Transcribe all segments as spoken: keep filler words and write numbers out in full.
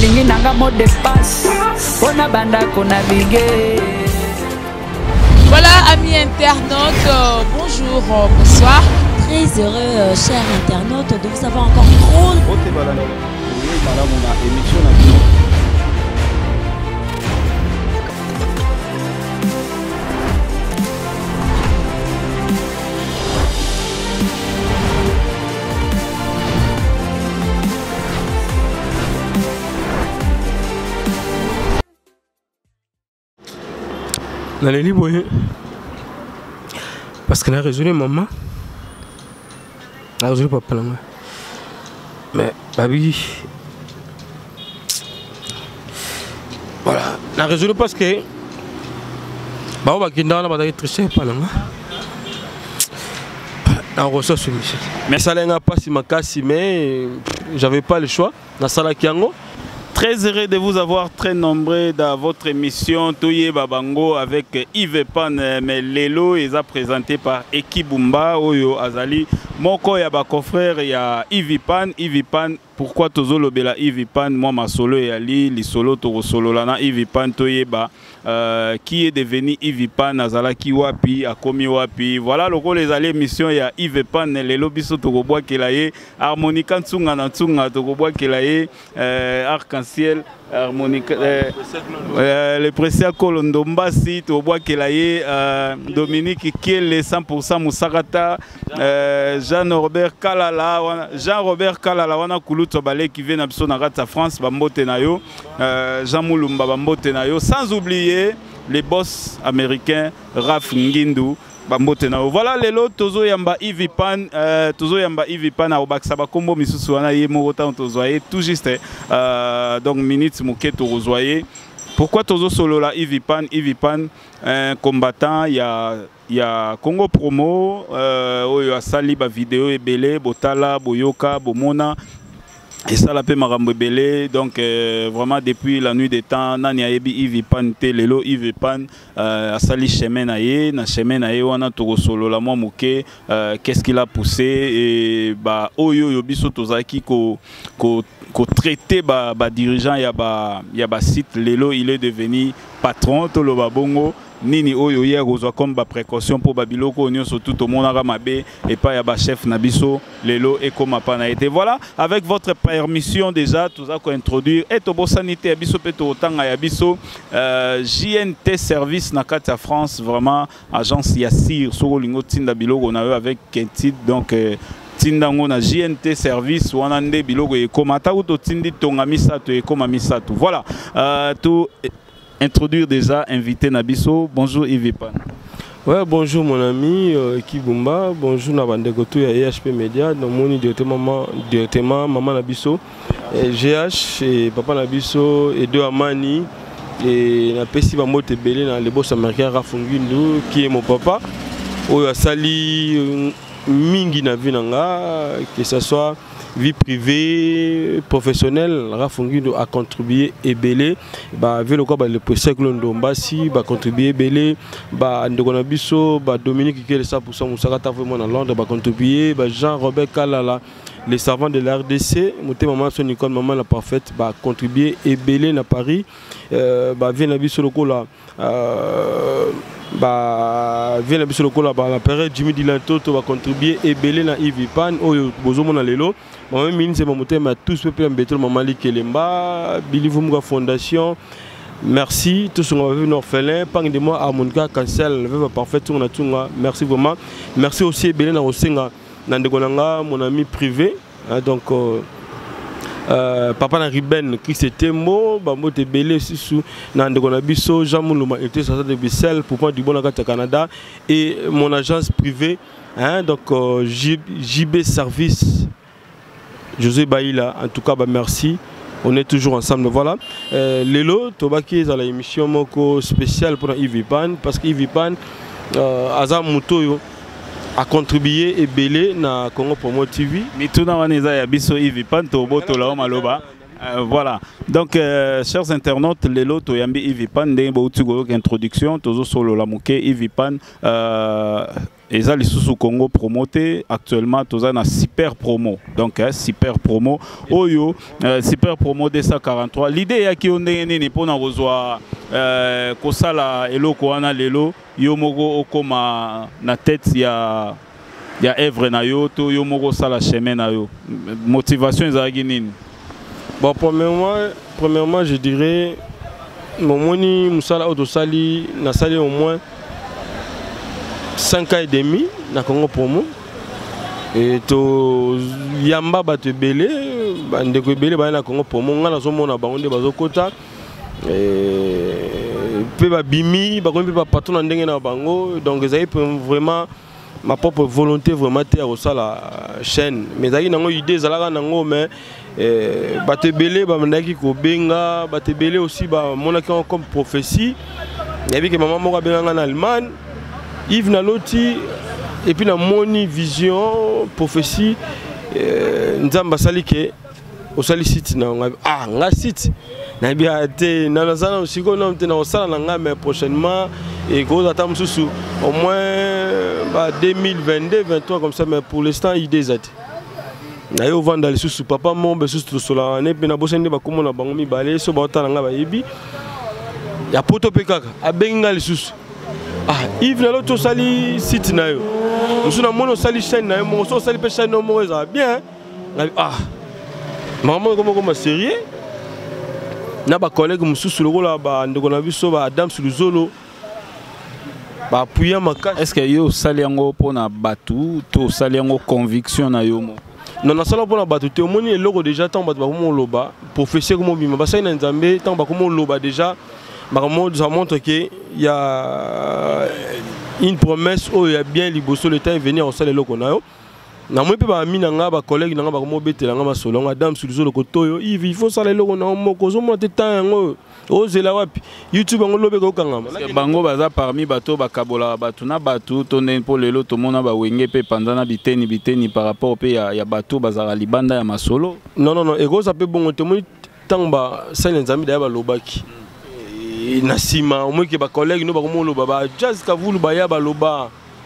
alingi nanga mot de passe pona banda ko naviguer. Voilà, amis internautes, euh, bonjour, euh, bonsoir. Très heureux, euh, chers internautes, de vous avoir encore trop. Naleli boye parce que na résolu maman na résolu papa là mais babi voilà na résolu parce que ba ba kinda na ba da tricher pas là na reçoit soumission mais ça n'a pas si makasi mais j'avais pas le choix na sala kiango. Très heureux de vous avoir très nombreux dans votre émission Toye Babango avec Yves Pan, mais Lelo est présenté par Ekibumba Oyo Azali. Moko ya ba confrère ya Yves Pan, Yves Pan. Pourquoi tozo lobela Yves Pan, moi ma solo et Ali, li solo to solo lana Yves Pan Toye ba euh, qui est devenu Yves Pan Azala ki wapi akomi wapi. Voilà le rôle les allées émission ya Yves Pan Lelo biso to bois kelaye harmonica ntunga na ntunga to bois kelaye arc-en-ciel harmonica euh, euh, le précieux Kolondombasi to bois kelaye euh, Dominique Kiele cent pour cent Musarata euh, Jean-Robert Kalala Jean-Robert Kalala wana kulu Tobale qui vient d'abso na rata France bambote na yo euh, Jean Moulumba bambote na yo sans oublier les boss américains Raf Ngindu bambote na yo. Voilà lelo tozo yamba Yves Pan euh, tozo yamba Yves Pan na obaksa ba kombo misusu wana ye mo autant tozoyer tout juste euh, donc minutes moke to rozoyer. Pourquoi tozo solo la Yves Pan Yves Pan un combattant il y a il y a Congo Promo euh oyo asali ba vidéo ebele botala boyoka bomona. Et ça la paix marambo belé donc euh, vraiment depuis la nuit des temps nani ayebi Yves Pan telelo Yves Pan euh, asali chemin naie na chemin naie wana to solo la moi moké euh, qu'est-ce qu'il a poussé et bah oyo yo biso tozaki ko ko ko traité ba ba dirigeant ya ba ya ba site lelo il est devenu patron to lo babongo nini oyo hier ozwa comme ba précaution pour babiloko onyo surtout au monde mabe et pas ya ba chef nabiso lelo et comme pas na été. Voilà avec votre permission déjà tout ça ko introduire et to bo sanité biso peto otanga ya biso euh, J N T service na kata France vraiment agence Yassir soko lingo tinda biloko na avec Kentit donc euh, tindango na J N T service wana nde biloko e komata ou to tindi tonga misato e koma misato. Voilà euh, tout introduire déjà, invité Nabiso. Bonjour Yves Pan. Ouais, bonjour mon ami euh, Kibumba, bonjour Nabandekoto et E H P Media, donc mon directement maman, directement maman Nabiso, et G H et papa Nabiso et deux Amani et na pesi ba mote belé dans les boss américains Rafungindu qui est mon papa. Oyo sali mingi na vie nanga que ce soit vie privée, professionnelle, Rafungindo a contribué et belé. Bah, vu le quoi, bah, le président Ndombasi, bah, contribué belé. Bah, Ndogonabiso, bah, Dominique qui est le cent pour cent Moussakata vraiment dans Londres, bah, contribué. Bah, Jean-Robert Kalala, les servants de la R D C, monté maman son Nicole, maman la parfaite, bah, contribué et belé dans Paris. Euh, bah, vient Nabiso le coup là. Euh, bah vient la biso lokola ba la période Jimmy Dilanto to va contribuer et belé na Yves Pan oyo bozomo na lelo moi même ministre mon motema tous peuple mbetelo maman li kelemba Bilivumga Fondation merci tous sont venus orphelin pang de moi harmonica cancel veuve parfaite on a tunga merci vraiment merci aussi belé na osenga na ndegonanga mon ami privé hein, donc euh, Euh, papa na Riben qui c'était mot bambo te belé sous Nandegonabiso Jean Mouluma était ça de Bissel pour prendre du bon à Canada et mon agence privée hein, donc euh, J B Service José Baïla en tout cas bah, merci on est toujours ensemble voilà euh, Lelo Tobaki dans l'émission moko spéciale pour Yves Pan parce que Yves Pan euh, Azam Mutoyo a contribué et belé na Congo Promo T V. Mituna waneza ya biso Yves Pan to boto la maloba. Euh, voilà. Donc euh, chers internautes, lelo to yambi Yves Pan de bo tugo introduction tozo solo la moké Yves Pan euh et ça les sous Congo promoté actuellement tous na super promo donc hein, super promo oyo euh, super promo deux cent quarante-trois l'idée ya ki ondenge nini pona kozwa euh, kosala eloko wana lelo yo moko okoma na tête ya ya œuvre na yo to yo moko sala chemin na yo motivation ezalaki nini? Bon, premièrement premièrement je dirais mon moni musala autosali na sali au moins cinq ans et demi na Congo promo et to yamba bato belé bandeko belé ba na Congo promo nga nazo mona bango nde bazokota et pe ba bimi ba ko pe ba patron na ndenge na bango donc ezali vraiment ma propre volonté vraiment te à la chaîne mais ezali nango idée ezalaka nango mais bato belé ba mandaki ko benga bato belé aussi ba monaki comme prophétie et puis que maman moko benga en Allemagne Yves Naloti et puis na moni vision prophétie nzamba salike au sali site na ah nga site na bien te na nazana aussi ko na na osala na nga mais prochainement et gros attend sous au moins bah deux mille vingt-deux vingt-trois comme ça mais pour l'instant idée zati na yo vendre les sous papa mon be sous sola ne pe na bosende ba komo na bango mi balé so ba otala nga ba yebi ya poto pe kaka abenga les sous ah Yves Naloti sali site na yo nous na mono sali chaîne na yo mo so sali pe chaîne no mo ça bien ah maman comment comment sérieux na ba collègue mususu lokola ba ndeko na biso ba Adam Suluzolo ba appuyer maka est-ce que yo sali yango pona batu to sali yango conviction na yo mo non na sala pona batu te omoni eloko déjà tant ba ko loba professeur comme bima ba sai na nzambe tant ba ko loba déjà ba ça montre que il y a une promesse où il y a bien liboso le temps venir au sale loko na yo na moi pe ba ami na nga ba collègue na nga ba ko betela nga masolo nga Adam Suluzolo ko toyo il faut sale loko na mo ko zo mo te temps yango ozela wapi YouTube ngo lobe ko kangama bango baza parmi bato bakabola bato na bato to ne po lelo to mona ba wenge pe pandana biteni biteni par rapport pe ya, ya bato bazara libanda ya masolo non non non ego ça peut bon te moni tamba sale nzambi da ba lobaki na sima au moins que ba collègue no ba ko loba ba jazz ka vulu ba ya ba loba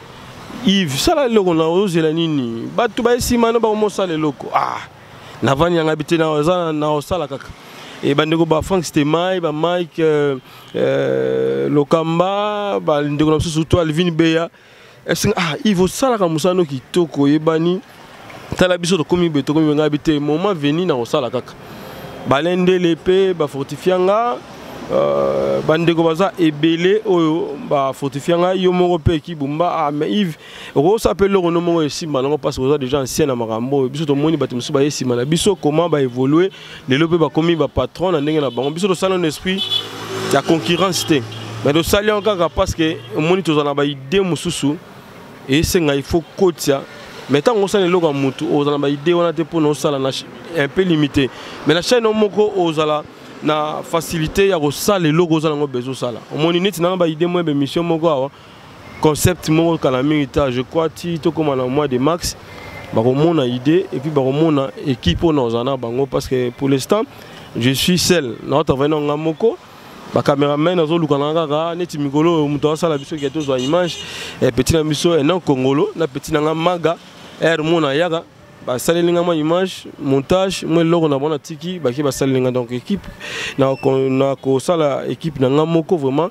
Yves sala loko na ozela nini bato ba sima no ba ko sala loko ah na vani nga biteni na ozala na sala kaka et bandeko ba Frank Stemai ba Mike euh, euh, Lokamba ba ndeko na surtout Alvin Beya est ah il faut sala ka musano kitoko yebani tala biso to komi beto komi nga bité moment venu na sala kaka balende l'épée ba fortifianga euh bandeko baza ebele oyo ba fortifianga yo moko pe ki bumba ah mais Yves ro s'appelle le nom mo esima nango parce que déjà ancien na makambo biso to moni bato musu ba esima na biso comment ba évoluer les lope ba komi ba patron na ndenge na bango biso to salon esprit ya concurrence té mais to sali encore parce que moni to zana ba idée mususu et senga il faut kotia mais tant on sala loka mutu o zana ba idée wana te pour no sala na un peu limité mais la chaîne moko o zala na facilité ya ko sala logo zala ngo bezo sala o moni neti na ba idée mo be mission moko awa concept moko kala militaire je crois ti to comme na mois de max ba ko mona idée et puis ba ko mona équipe on zana bango parce que pour l'instant je suis seul na travailler na moko ba cameraman azo lukana kaka neti mikolo muto sala biso ki to zo image et petit na biso et non congolo na petit na maga er mona yaga ba salinga ma image montage moi logo na bona tiki ba ki ba salinga donc équipe na na ko sala équipe na ngamoko vraiment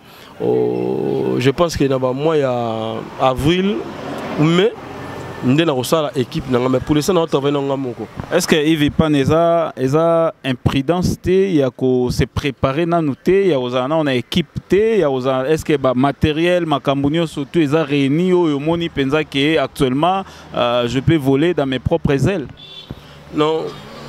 oh, je pense que na ba mois ya avril mai ndé na ko sala équipe na mais pour l'instant na travailler na ngamoko est-ce que Yves Paneza eza imprudence té ya ko se préparer na nouté ya ozana on a équipe té ya ozana est-ce que ba matériel makambunyo surtout eza réuni oyo moni penza que actuellement euh, je peux voler dans mes propres ailes non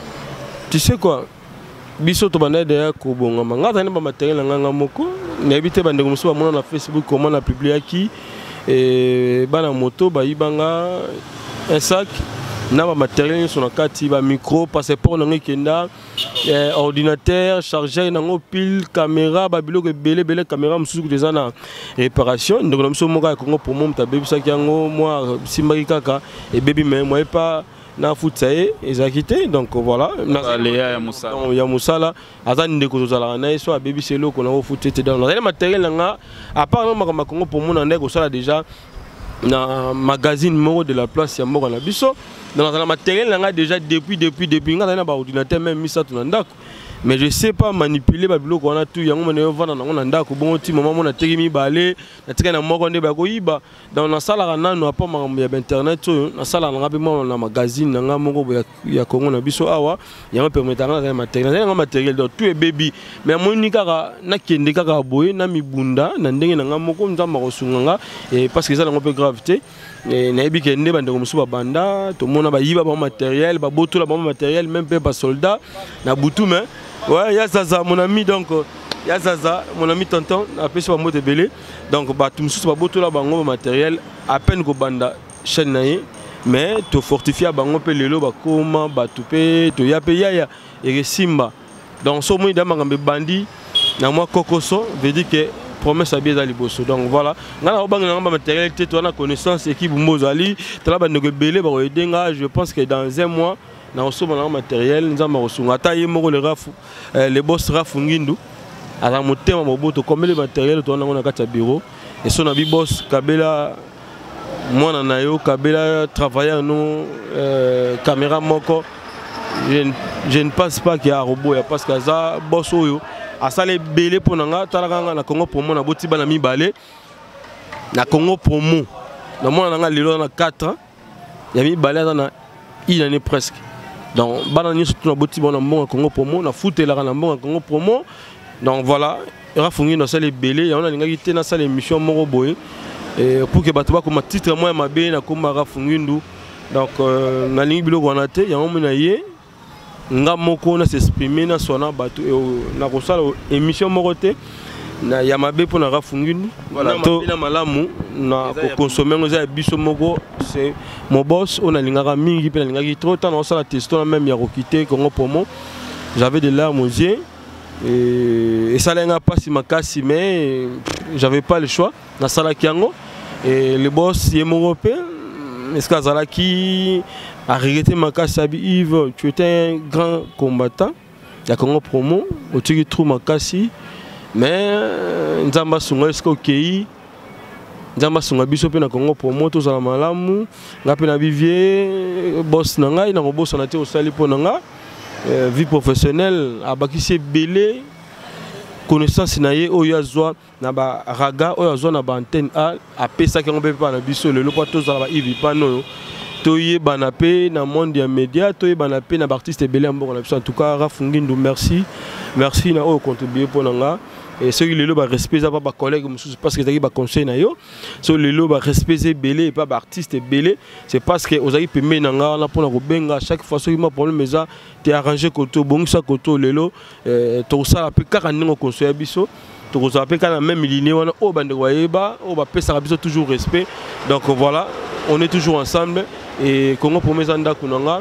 tu sais quoi biso to bana de ko bonga manga tane ba matériel nga ngamoko na bité bande ko muso ba mona na Facebook comment na publier qui et bana moto ba ibanga un sac na ba matériel sur na kati ba micro passeport na ngekenda ordinateur chargeur na ngo pile caméra ba biloko belé belé caméra musuku déjà na réparation donc na muso moka ko pour mon ta baby sac yango moi simbaki kaka et baby mais moi pas na futsaye ezakité donc voilà na léa ya musala ya musala azani ndeko tozala na so baby selo ko na futete dans na matériel nga à part non makama kongo pour mon ndeko sala déjà na magazine moko de la place ya moko na biso dans le matériel nga déjà depuis depuis depuis nga na ba ordinateur même misa tu ndako mais je sais pas manipuler ba biloko wana tout yango mona vana na ndako bon ti moment mona teki mi balé na tika na moko nde ba ko yiba dans na sala na no pas ma ya internet na sala na ngabe mo na magazine nga moko ya Congo na biso awa yango permettre na matériel na matériel donc tout est baby mais moni kaka na kende kaka boye na mibunda na ndenge na nga moko nzamba ko sunga et parce que ça na peu gravité et na yebi kende bande ko musu ba banda to mona ba yiba ba matériel ba botola ba matériel même pas soldat na butu mais ouais, ya Zaza, mon ami, donc, ya Zaza, mon ami tonton, appelé sur la mot de belé. Donc, bah, tout le monde, tout le matériel, à peine que banda chaîne naïe, mais tu fortifies à bango pe lelo, bah, comment, bah, tu peux, tu y a payé, ya, et simba. Donc, ce moment, il y a un bandit, na moi, kokoso, veut dire que promesse à bien d'aller bosser. Donc, voilà. On a un matériel, tu as la connaissance, équipe Mozali, tu as la belé, bah, je pense que dans un mois, na osoba na matériel nzamba kosunga ta ye moko le rafu les boss rafu ngindu ala motema moboto comme le matériel to na kati bureau et son abi boss kabela mwana na yo kabela travailler no caméra moko je, je ne pense pas qu'il y a robot parce que ça boss oyo asale belé ponanga talanga na Congo promo na boti bana mi balé na Congo promo na mwana nga lelo na quatre ans ya mi balé na une année presque. Donc, banani surtout na boti bona mbonga Congo promo na foot la na mbonga Congo promo. Donc voilà, ira fungi na salle belé, ya on a linga kité na salle émission moko boy et pour que bato ba comme titre moi ma be na koma ra fungi ndu. Donc na lingi biloko wana te, ya on na ye nga moko na s'exprimer na sona bato na ko sala émission moko te. Na ya mabe pour na ra fungi ndu. Voilà, to na malamu na ko consommer ngoza biso moko. C'est mon boss, on a l'ingara mingi, puis l'ingara trop tant on s'en a testé, on a même quitté Congo promo. J'avais des larmes aux yeux et ça n'a pas si ma casse mais j'avais pas le choix. Dans Sala Kiango et le boss est mon européen. Est-ce que Sala qui a regretté ma casse Yves, tu étais un grand combattant. Il y a Congo promo, tu trouves ma casse mais Nzamba Sunga est-ce que Nzamba sunga biso pe na Congo promo to za malamu ngape na vivier boss na ngai na ko boss na te osali po na nga vie professionnelle abakisi belé connaissance na ye oyo azwa na ba raga oyo azwa na ba antenne a apesa ke ngombe pa na biso lelo pa to za ba ivi pano to ye bana pe na monde ya média to ye bana pe na ba artiste belé mboko na biso en tout cas Rafungi Ndu merci merci na o contribuer po na nga. Et ceux qui le respect pas par collègues parce que c'est pas conseil na yo ceux qui le respect belé et pas artiste belé c'est parce que aux aïe pemé nanga na pona ko benga chaque fois ceux qui m'a problème mais ça t'es arrangé koto bon ça koto lelo to ça pe kaka ningo conseil biso to ça pe kana même ligne wana o bande wayeba o ba pesa biso toujours respect donc voilà on est toujours ensemble et Congo promet anda kunanga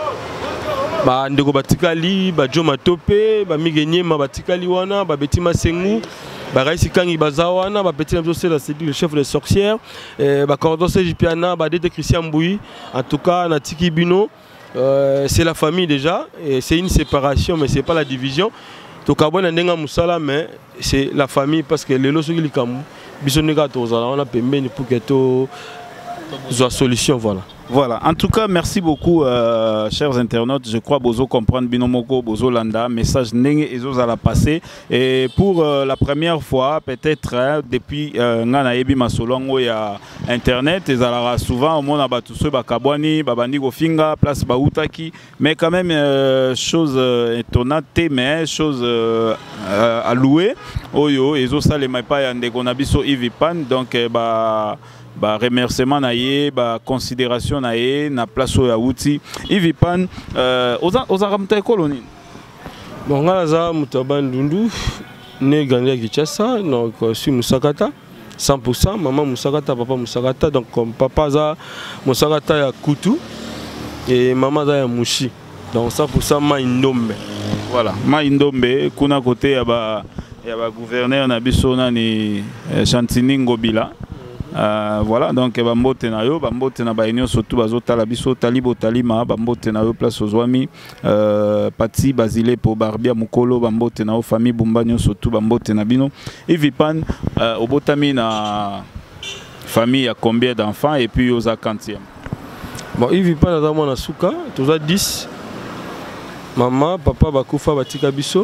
ba ndeko batikali ba Joma Topé ba migenye ma batikali wana ba Betima Sengu ba Raisi Kangi bazawana ba petit le chef des sorcières ba Cordon Sejipiana ba Dede Christian Mbouyi en tout cas na Tiki Bino c'est la famille déjà et c'est une séparation mais c'est pas la division to kabona ndenga musala mais c'est la famille parce que lelo soki likamu biso nega to zala on a pembeni pour que to soit solution voilà. Voilà, en tout cas, merci beaucoup, euh, chers internautes. Je crois que Bozo comprendre Binomoko, Bozo Landa, message Nenge et Zoza la passé. Et pour euh, la première fois, peut-être hein, depuis Ngana Ebi Masolongo, il y a Internet, et ça souvent au monde à tous ceux Bakabwani, Babandi Gofinga, place Baoutaki, mais quand même, euh, chose euh, étonnante, mais chose euh, euh, à louer. Oyo, et Zoza les Maipa Yande Gonabiso Ivipan, donc, euh, bah. Bah remerciement naie bah considération naie na place au Yaouti Ivipan euh aux aux aramta colonie bon ngaza mutaban dundu né gagné Kinshasa donc suis Musakata cent pour cent maman Musakata papa Musakata donc comme papa za Musakata ya Kutu et maman za ya Mushi donc cent pour cent Maindombe voilà Maindombe kuna côté ya ba ya ba gouverneur na biso nani Chantini Ngobila. Euh, voilà donc bambote na yo bambote na baenio surtout bazotala biso talibo talima bambote na yo place ozwami euh, pati basile po barbia mukolo bambote na yo famille bumbanyo surtout bambote na bino Ivipan euh, obotami na famille à combien d'enfants et puis aux quantième? Bon, il vit pas dans mon asuka, tous à dix. Maman, papa, bakufa, batika biso.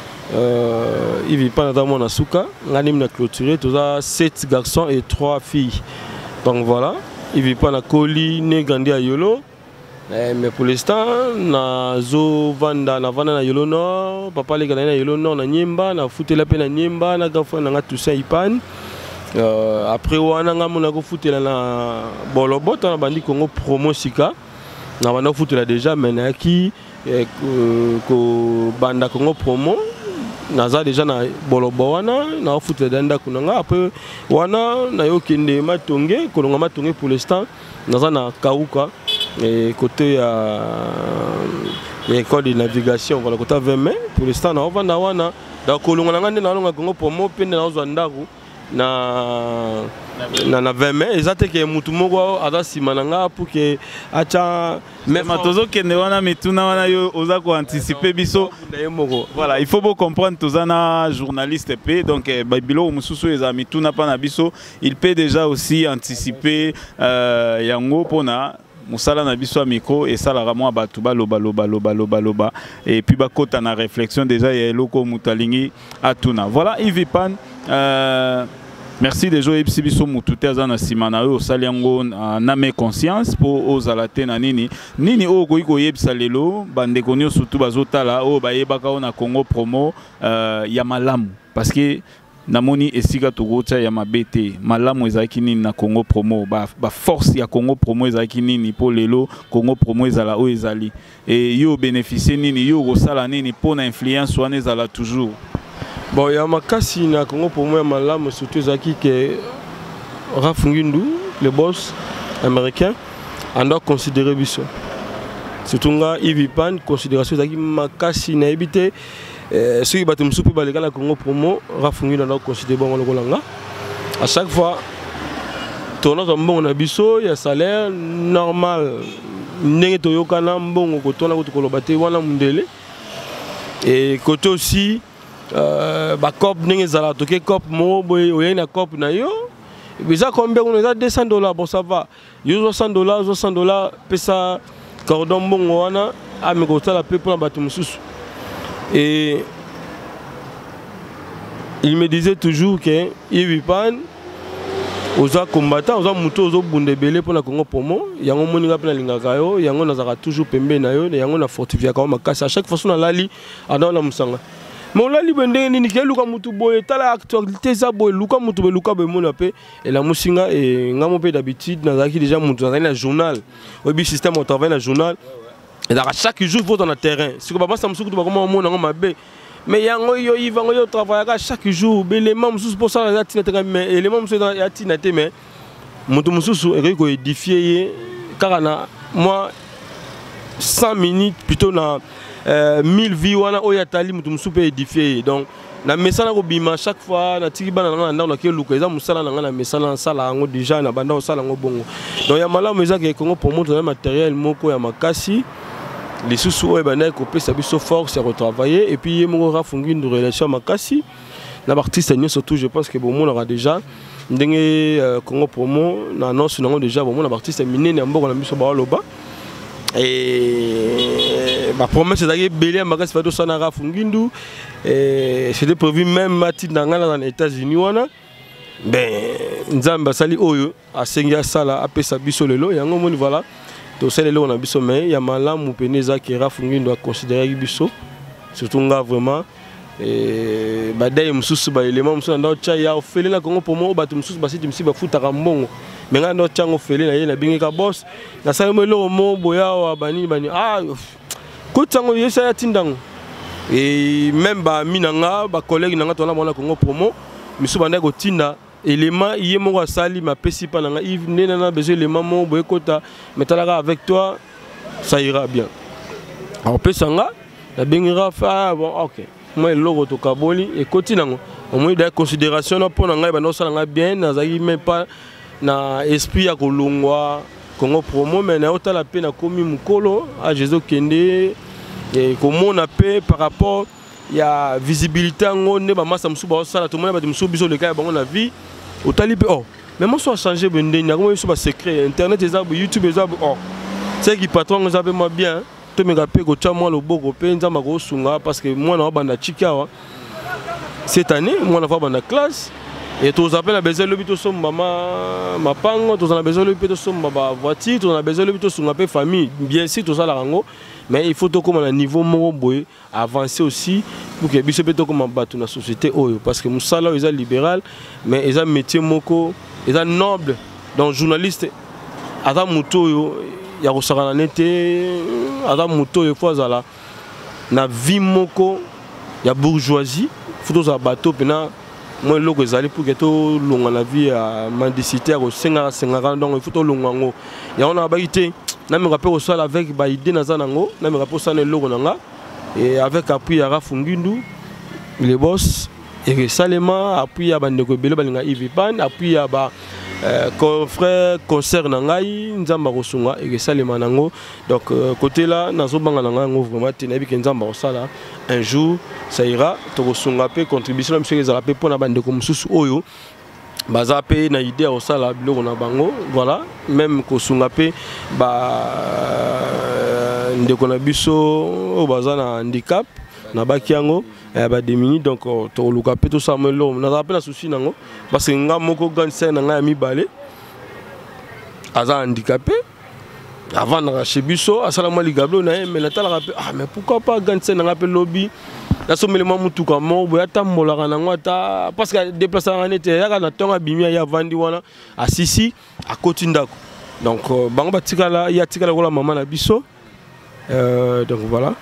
Euh, il vit pas dans mon asuka. L'anim n'a clôturé, tous à sept garçons et trois filles. Donc voilà, il vit pas dans Koli, né grandi à Yolo. Eh, mais pour l'instant, na zo vanda na vanda na Yolo Nord, papa les gars na Yolo Nord na Nyemba, na fouté la peine na Nyemba, na gafa na Toussaint Ipan. Euh, après wana nga mona ko fouté na Bolobot na bandi Congo promo sika. Na banda fouté là déjà mais na ki eh, ko banda Congo promo. Naza déjà na Bolobo wana na fouté danda kunanga après wana na yo kende matonge kolonga matonge pour l'instant naza na Kauka. Et côté euh, l'école de navigation, voilà, côté vingt mai, pour l'instant, on va na donc on a un na Congo pour moi peine na Zandaru na na vingt mai, exact que mutumo ada simananga pour que acha mais matozo kende wana mituna wana yo oza ko anticiper biso. Voilà, il faut bien comprendre tozana journaliste p donc babilo mususu eza mituna pa na biso, il peut déjà aussi anticiper euh, yango pona musala na biso micro et ça la ramwa batuba loba loba loba loba loba et puis bakota na réflexion déjà ya eloko mutalingi atuna. Voilà Yves Pan, euh, merci de jouer ibsi biso mutute azana simana o saliango na me conscience pour ozalate na nini nini o ko iko yebisa lelo bande konyo surtout bazotala o bayebaka na Congo promo euh, ya malamu parce que namoni esika togocha ya mabete malamu ezaki nini na Congo promo ba, ba force ya Congo promo ezaki nini po lelo Congo promo ezala o ezali et yo bénéficier nini yo rosala nini po na influence wana ezala toujours. Bon ya makasi na Congo promo ya malamu surtout ezaki que Rafungindu le boss américain on doit considérer biso surtout nga Yves Pan considération ezaki makasi na ebité. Euh, ceux qui battent le soupe dans la Congo promo, Rafungi dans considéré bon le Golanga. À chaque fois, tournant un bon abisso, il y a salaire normal. N'est toyo kana bon côté na côté kolobate wana mundele. Et côté aussi, euh, ba cop n'est zala toke cop mo boy oyen na cop na yo. Déjà combien on a deux cents dollars bon ça va. Yo soixante dollars, soixante dollars pesa cordon bon wana a me côté la peu pour battre mususu. Et il me disait toujours que Yves Pan, aux combattants, aux moutons, aux bundebele pour la Congo promo, il y a un monde qui a l'ingakayo, il y a un azara toujours pembe nayo, il y a un fortifié comme makasi. À chaque fois, on a lali, on a la musanga. Mais on a li bende ni ke luka mutu boy, tala actualité ça boy, luka mutu boy, luka boy mon appel et la musinga et ngamo pe d'habitude, na zaki déjà mutu dans le journal, au bi système on travaille dans le journal. Et à chaque jour, il faut dans le terrain. Si vous ne savez pas comment on a fait, mais il y a un travail chaque jour. Les membres sont pour ça, mais les membres sont dans la tinate, mais je suis édifié. Car moi, cent minutes, plutôt mille vies, je suis édifié. Donc, na mesala ko bima chaque fois na tikiba na na na ke luka eza musala na na mesala sala ngo déjà na banda sala ngo bongo donc ya malamu eza ke Congo pour montrer matériel moko ya makasi les sous et bana ko pesa biso force à retravailler et puis yemo rafungi une relation makasi na artiste ni surtout je pense que bon on aura déjà ndenge Congo promo na annonce na déjà bon on artiste minene mboko na biso ba loba et ma promesse c'est d'aller belé makasi fa do sana rafungindu et c'était prévu même mati dans les États-Unis wana ben nzamba sali oyo asengia sala apesa biso lelo yango moni voilà to sele lelo na biso mais ya malamu peneza ki rafungi doit considérer biso surtout nga vraiment et badaye mususu ba élément mususu ndo cha ya ofele na Congo pour moi batu mususu basiti msi ba futa kambongo mais nga ndo cha ofele na ye na bingeka boss na sala mo lelo mo boya wa bani bani ah kutango yesa ya tindango. Et même ba minanga ba collègue nanga tona mona Congo promo misu banda ko tinda élément yemo wa sali ma pesi pa nanga Yves nena besoin élément mo boye kota metalaka avec toi ça ira bien alors pesanga la bengira fa bon OK moi logo to kaboli et kotinango au moins de considération na pona ngai ba no sala nga bien nazaki même pas na esprit ya kolongwa Congo promo mais na otala pe na komi mukolo a Jésus Kende. Et comment on appelle par rapport il y a visibilité en on est ba massa musuba sala tout le monde ba musuba biso le cas on a vu au talipe oh mais moi soit changer bendé na ko so secret internet eza YouTube eza oh c'est qui patron nous avait moi bien to me rappeler ko tcha moi le boko pe nzamba ko sunga parce que moi na banda chikawa cette année moi na va banda classe et tous appels à besoin le bito som mama mapango tous on a besoin le bito som baba voiture tous on a besoin le bito som appel famille bien sûr tout ça la rango mais il faut tout comme un niveau moro boy avancer aussi pour que biso peut comme battre la société oyo parce que musala ils est libéral mais ils ont métier moko ils sont noble donc journaliste ata muto yo ya kosaka na nete ata muto yo fois ala na vie moko ya bourgeoisie faut tous bateau pena moi loko ezali pour que to longa la vie à mendicité ko senga senga donc il faut to longa ngo ya on a baité na me rappelle ça avec ba idée na zanango na me rappelle ça ne loko nanga et avec appui ya Rafungindu les boss et Salema appui ya bandeko belo balinga Ivipan appui ya ba frère concert nangai nzamba kosunga et Salema nango donc côté là nazo banga nanga ngo vraiment tenabi ke nzamba osala un jour ça ira to kosunga pe contribution monsieur les rapé pour na bandeko mususu oyo baza pe na idée osala biloko na bango voilà même kosunga pe ba ndeko na biso o baza na handicap na bakiango ba démini donc to luka pe to ça me lo na rappel na souci nango parce que nga moko ganse na nga mi balé aza handicapé avant na chez biso asala mo ligablo na mais la tala rappel ah mais pourquoi pas ganse na nga pe lobby la somme mo mutuka mo boya tambola na ngota parce que déplacer en été ya na tonga bimia ya vandi wana a sisi a kotindako donc bango batikala ya tikala ko la maman na biso euh donc voilà.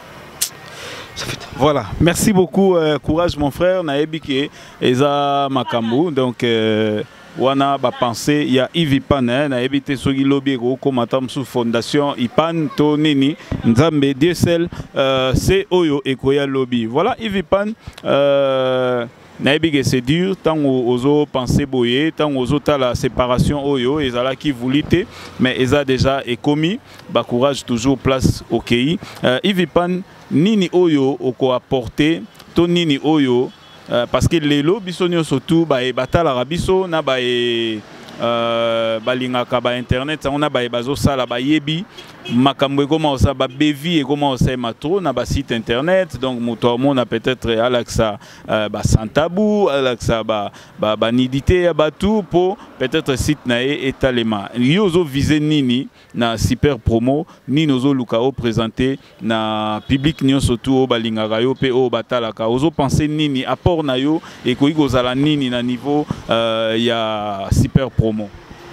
Voilà, merci beaucoup, euh, courage mon frère, Naebike, Eza Makambu, donc euh, wana ba pensé il y a Ivipan Naebite Sogi Lobego comme sous fondation Ipan to Nini Nzambe D S L euh, c'est Oyo Ekoya Lobby. Voilà Ivipan euh, Naebike c'est dur, tant aux autres pensées boyer, tant aux autres la séparation Oyo, et là qui voulait, mais ils a déjà est commis, bah courage toujours place au K I. Euh, Ivipan Nini Oyo oko apporté, to Nini Oyo, euh, parce que les lots bisonio surtout, bah et batala rabiso na ba et euh, balinga kaba internet, on a ba et bazo sala ba yebi. Makambo comment ça ba bevi et comment ça matro na ba site internet donc moto mon a peut-être Alexa euh, ba santabou Alexa ba ba banidité ba tout pour peut-être site naé étalema yozo viser nini na super promo ni nozo lukao présenté na public nyo surtout balinga rayo pe o batala ka ozo penser nini apport na yo et ko igozala nini na niveau euh, ya super promo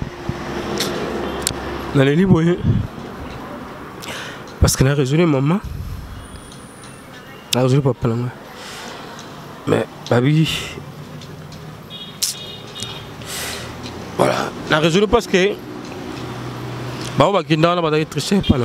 na les libres parce que n'a résolu maman, n'a résolu papa là. Mais babi, voilà, n'a résolu parce que bah on va quitter là, on va tricher pas là.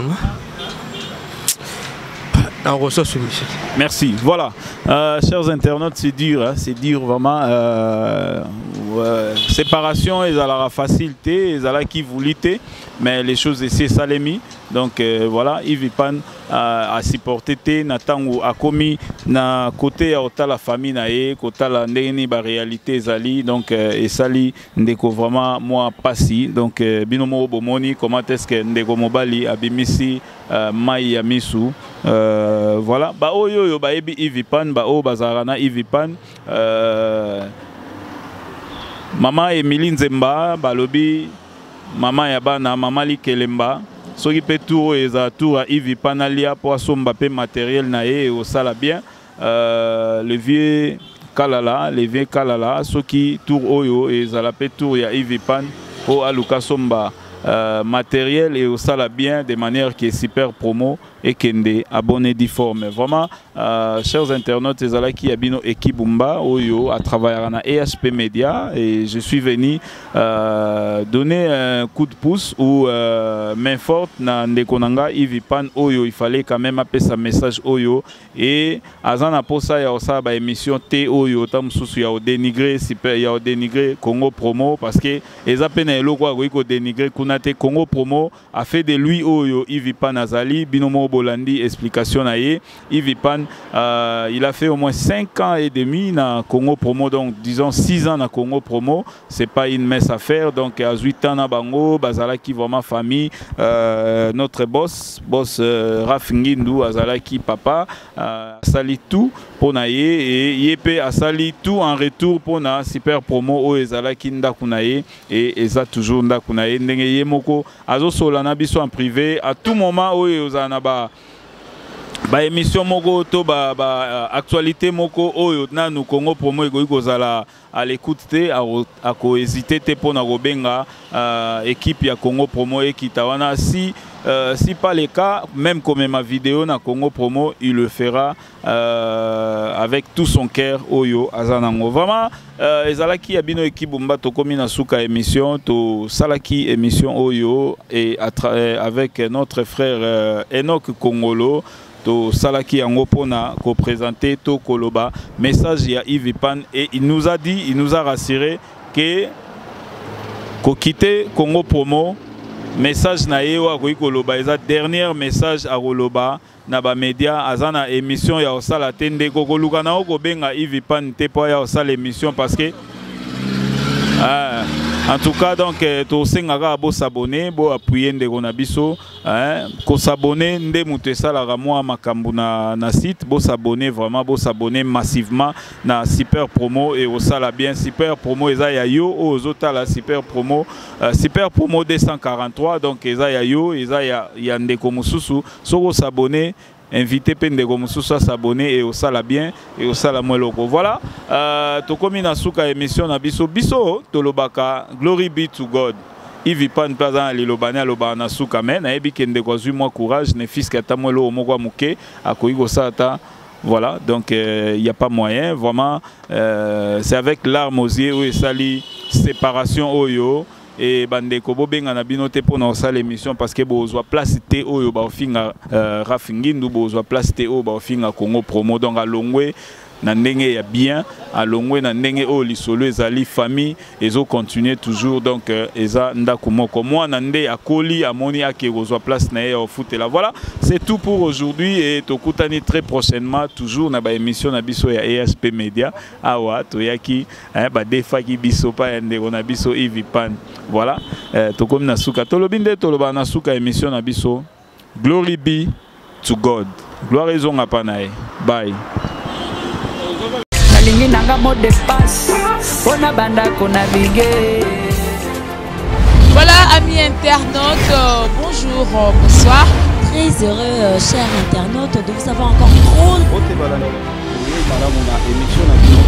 Merci. Voilà, euh, chers internautes, c'est dur, hein, c'est dur vraiment. Euh, ouais, séparation, ils ont la facilité, ils ont la qui voulait, mais les choses c'est salemi. Donc euh, voilà, Ivipan a, a supporté, Nathan a commis na côté à la famille nae, côté la ndeni ba réalité zali, donc euh, et sali ndeko vraiment moi passi, donc euh, binomo bomoni comment est-ce que ndeko mobali abimisi euh, mai ya misu. Euh, voilà, bah oh yo yo bah ebi Ivipan, bah oh bazarana Ivipan, euh, maman Emilie Nzemba, bah lobi, maman Yabana, maman Li Kelemba, ce qui peut tout et ça tout à Ivipan alia pour somba pe matériel naé au sala bien, euh, le vieux Kalala, le vieux Kalala, ce qui tour oyo et ça la peut tout ya Ivipan au aluka somba. Euh, matériel et au sala bien de manière qui est super promo et kende abonné difforme vraiment euh, chers internautes c'est là qui habino Ekibumba Oyo à travailler à E H P Media et je suis venu euh, donner un coup de pouce ou euh, main forte na ndekonanga Ivipan Oyo il fallait quand même appeler sa message Oyo et azana posa ya osa ba émission T Oyo tam susu ya dénigrer super ya dénigrer Congo promo parce que les appels na eloko ko dénigrer Congo promo a fait de lui Oyo Ivipan Azali binomo Bolandi explication naie Yves Pan euh, il a fait au moins cinq ans et demi na Congo Promo, donc disons six ans na Congo Promo, c'est pas une mince affaire. Donc à huit ans na bango bazalaki vraiment famille, euh, notre boss boss euh, Raf Ngindu azalaki papa euh, sali tout pour naie et yepé a sali tout en retour pour na Super Promo o ezalaki ndaku naie et eza toujours ndaku naie ndenge yemoko azo solana biso en privé à tout moment o ozana ba ba émission moko to ba, ba actualité moko oyo na nous Congo Promo ego kozala à l'écoute te à à ko hésiter te pona robenga euh, équipe ya Congo Promo et kitawana si euh, si pas le cas, même comme ma vidéo na Congo Promo, il le fera euh, avec tout son cœur oyo azanango. Vraiment euh, ezalaki abino équipe Bumba to komi na suka émission to salaki émission oyo et avec notre frère euh, Enoch Kongolo to salaki yango pona ko présenter to koloba message ya Yves Pan et il nous a dit, il nous a rassuré que ko quitter Congo Promo message na yewa ko koloba eza dernier message à koloba na ba média azana émission ya osala tende ko koluka na ko benga Yves Pan te po ya osala émission parce que euh, en tout cas, donc, to sengaka bo s'abonner, bo appuyer ndeko na biso, hein, ko s'abonner nde mutu sala ramwa makambu na na site, bo s'abonner vraiment, bo s'abonner massivement na Super Promo et au sala bien Super Promo eza ya yo ozota la Super Promo, euh, Super Promo deux cent quarante-trois, donc eza ya yo, eza ya ya ndeko mususu, soko s'abonner. Invité Pendego Moussoussa s'abonner et au sala bien et au sala loco. Voilà, euh, tokomi na suka émission na biso biso tolobaka glory be to God. Yves Pan plaza lilobana loba na suka men na ebi kende ko zui moi courage ne fils kata mwelo omoko muke akoigo sata. Voilà, donc il euh, n'y a pas moyen vraiment euh, c'est avec l'arme aux yeux où sali séparation oyo. Et bandeko bobenga na binote pour na sala émission parce que bozwa place te oyo ba ofinga euh, Rafingindu bozwa place te oyo ba ofinga Congo Promo, donc à longwe na ndenge ya bien à longwe na ndenge o lisolo ezali famille ezo continuer toujours, donc euh, eza ndako moko moi na nde akoli amoni ake bozwa place na ya ofutela. Voilà, c'est tout pour aujourd'hui et tokutani très prochainement toujours na ba émission na biso ya A S P Media awa toyaki hein, ba defaki biso pa ndeko na biso Yves Pan. Voilà, euh, tokomi na suka tolobinde toloba na suka émission na biso. Glory be to God. Gloire ezonga panae. Bye. Nalingi nanga mot de passe pona banda ko naviguer. Voilà, amis internautes, euh, bonjour, euh, bonsoir. Très heureux, euh, chers internautes, de vous avoir encore trop. Madame, on a émission